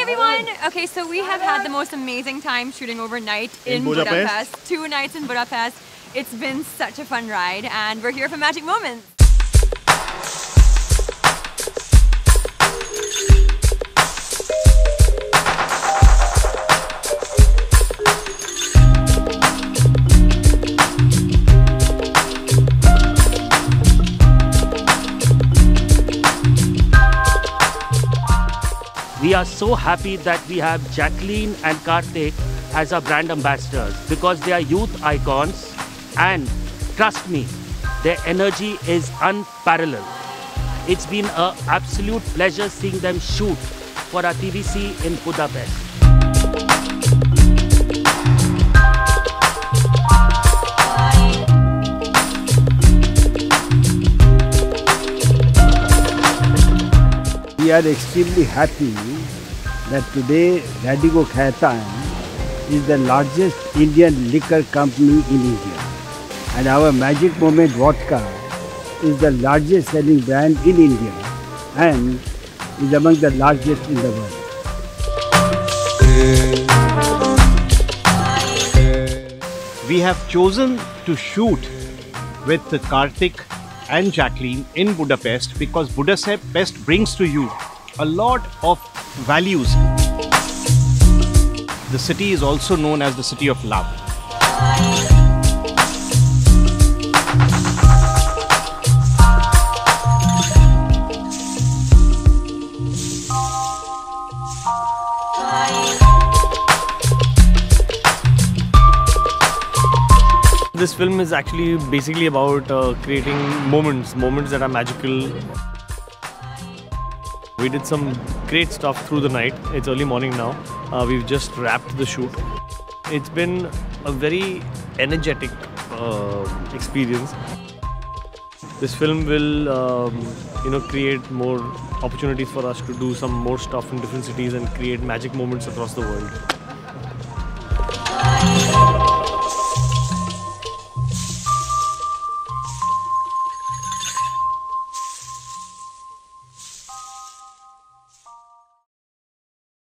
everyone! Okay, so we have had the most amazing time shooting overnight in Budapest. 2 nights in Budapest. It's been such a fun ride and we're here for Magic Moments. We are so happy that we have Jacqueline and Karthik as our brand ambassadors because they are youth icons and trust me, their energy is unparalleled. It's been an absolute pleasure seeing them shoot for our TVC in Budapest. We are extremely happy that today Radico Khaitan is the largest Indian liquor company in India. And our Magic Moment vodka is the largest selling brand in India and is among the largest in the world. We have chosen to shoot with Karthik and Jacqueline in Budapest because Budapest brings to you a lot of values. The city is also known as the city of love. This film is actually basically about creating moments that are magical. We did some great stuff through the night. It's early morning now. We've just wrapped the shoot. It's been a very energetic experience. This film will create more opportunities for us to do some more stuff in different cities and create magic moments across the world.